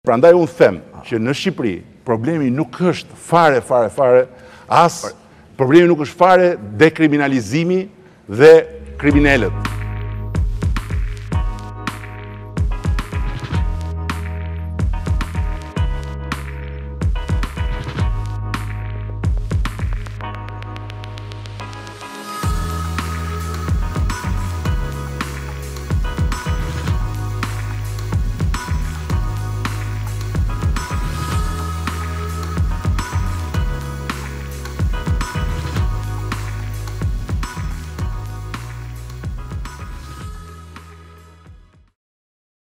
Prandaj unë them që në Shqipëri problemi nuk është fare, problemi nuk është fare dekriminalizimi dhe kriminalët.